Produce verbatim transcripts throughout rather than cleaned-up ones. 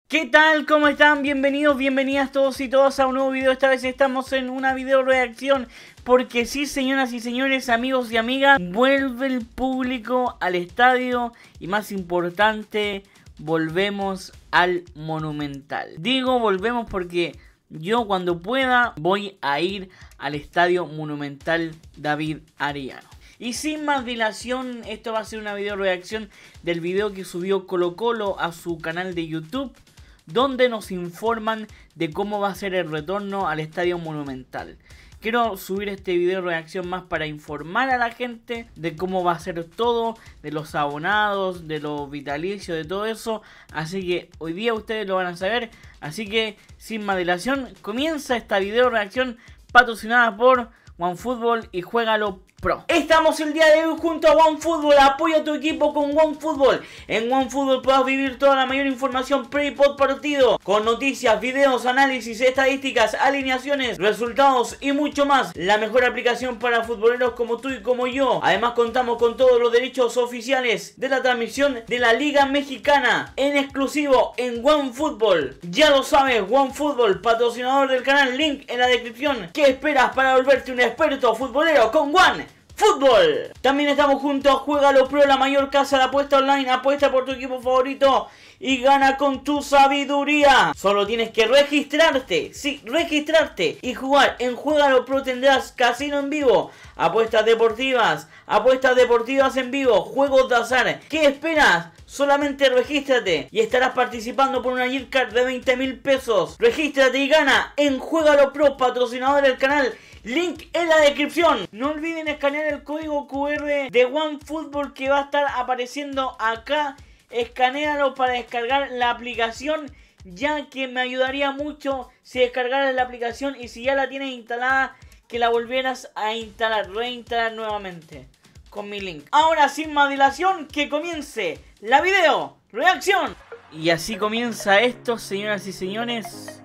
¿Qué tal? ¿Cómo están? Bienvenidos, bienvenidas todos y todas a un nuevo video. Esta vez estamos en una video reacción porque sí, señoras y señores, amigos y amigas, vuelve el público al estadio y más importante, volvemos al Monumental. Digo volvemos porque yo cuando pueda voy a ir al estadio Monumental David Arellano. Y sin más dilación, esto va a ser una video reacción del video que subió Colo Colo a su canal de YouTube, donde nos informan de cómo va a ser el retorno al Estadio Monumental. Quiero subir este video reacción más para informar a la gente de cómo va a ser todo, de los abonados, de los vitalicios, de todo eso. Así que hoy día ustedes lo van a saber. Así que sin más dilación, comienza esta video reacción patrocinada por OneFootball y Juégalo Pro. Estamos el día de hoy junto a OneFootball. Apoya a tu equipo con OneFootball. En OneFootball puedes vivir toda la mayor información pre y post partido, con noticias, videos, análisis, estadísticas, alineaciones, resultados y mucho más. La mejor aplicación para futboleros como tú y como yo. Además contamos con todos los derechos oficiales de la transmisión de la Liga Mexicana en exclusivo en OneFootball. Ya lo sabes, OneFootball, patrocinador del canal, link en la descripción. ¿Qué esperas para volverte un experto futbolero con One Fútbol? También estamos juntos a Juégalo Pro, la mayor casa de apuesta online. Apuesta por tu equipo favorito y gana con tu sabiduría. Solo tienes que registrarte, sí, registrarte y jugar. En Juégalo Pro tendrás casino en vivo, apuestas deportivas, apuestas deportivas en vivo, juegos de azar. ¿Qué esperas? Solamente regístrate y estarás participando por una gift card de veinte mil pesos. Regístrate y gana en Juégalo Pro, patrocinador del canal. Link en la descripción. No olviden escanear el código cu erre de OneFootball que va a estar apareciendo acá. Escanéalo para descargar la aplicación, ya que me ayudaría mucho si descargaras la aplicación y si ya la tienes instalada, que la volvieras a instalar, reinstalar nuevamente con mi link. Ahora sin más dilación, que comience la video reacción. Y así comienza esto, señoras y señores.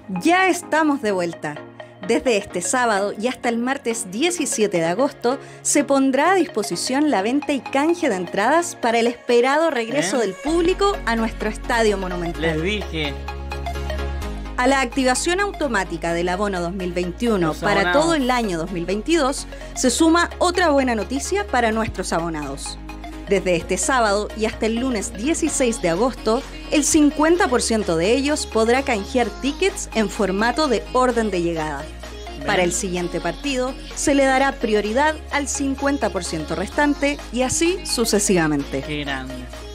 Ya estamos de vuelta. Desde este sábado y hasta el martes diecisiete de agosto se pondrá a disposición la venta y canje de entradas para el esperado regreso ¿Eh? del público a nuestro Estadio Monumental. Les dije. A la activación automática del abono dos mil veintiuno para todo el año dos mil veintidós se suma otra buena noticia para nuestros abonados. Desde este sábado y hasta el lunes dieciséis de agosto, el cincuenta por ciento de ellos podrá canjear tickets en formato de orden de llegada. Para el siguiente partido, se le dará prioridad al cincuenta por ciento restante y así sucesivamente. Qué grande.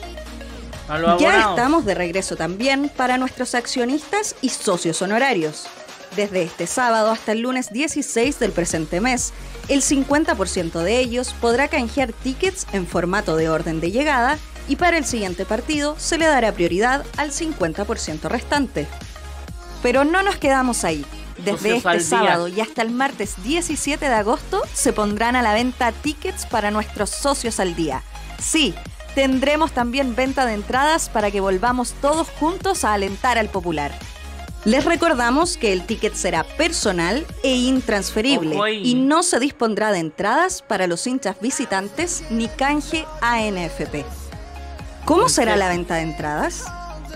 Ya estamos de regreso también para nuestros accionistas y socios honorarios. Desde este sábado hasta el lunes dieciséis del presente mes, el cincuenta por ciento de ellos podrá canjear tickets en formato de orden de llegada y para el siguiente partido se le dará prioridad al cincuenta por ciento restante. Pero no nos quedamos ahí. Desde este sábado y hasta el martes diecisiete de agosto se pondrán a la venta tickets para nuestros socios al día. Sí, tendremos también venta de entradas para que volvamos todos juntos a alentar al popular. Les recordamos que el ticket será personal e intransferible y no se dispondrá de entradas para los hinchas visitantes ni canje A N F P. ¿Cómo será la venta de entradas?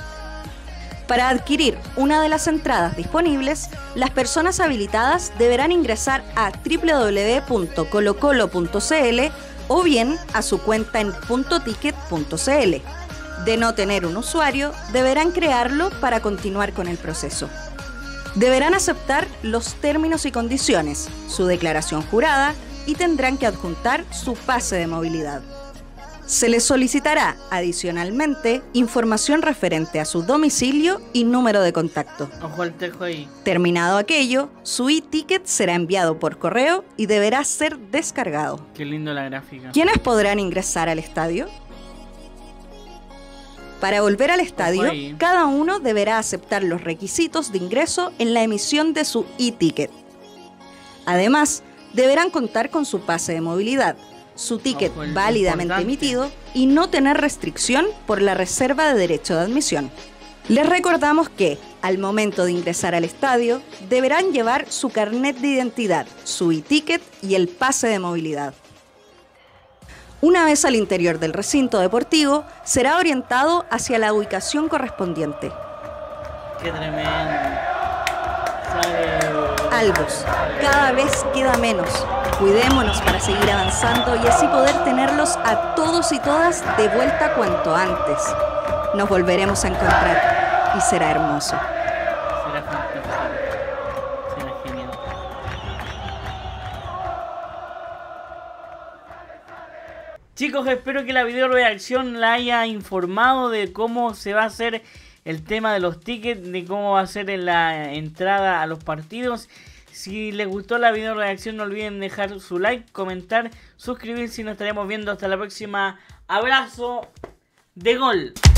Para adquirir una de las entradas disponibles, las personas habilitadas deberán ingresar a doble u doble u doble u punto colocolo punto c l o bien a su cuenta en punto ticket punto c l. De no tener un usuario, deberán crearlo para continuar con el proceso. Deberán aceptar los términos y condiciones, su declaración jurada y tendrán que adjuntar su pase de movilidad. Se les solicitará, adicionalmente, información referente a su domicilio y número de contacto. Ojo al tejo ahí. Terminado aquello, su e-ticket será enviado por correo y deberá ser descargado. Qué lindo la gráfica. ¿Quiénes podrán ingresar al estadio? Para volver al estadio, cada uno deberá aceptar los requisitos de ingreso en la emisión de su e-ticket. Además, deberán contar con su pase de movilidad, su ticket Ojo, válidamente importante. emitido y no tener restricción por la reserva de derecho de admisión. Les recordamos que, al momento de ingresar al estadio, deberán llevar su carnet de identidad, su e-ticket y el pase de movilidad. Una vez al interior del recinto deportivo, será orientado hacia la ubicación correspondiente. Qué tremendo. Sale... Albus, cada vez queda menos. Cuidémonos para seguir avanzando y así poder tenerlos a todos y todas de vuelta cuanto antes. Nos volveremos a encontrar y será hermoso. Será fantástico. Será genial. Chicos, espero que la video reacción la haya informado de cómo se va a hacer el tema de los tickets, de cómo va a ser la entrada a los partidos. Si les gustó la video reacción, no olviden dejar su like, comentar, suscribirse y nos estaremos viendo hasta la próxima. Abrazo de gol.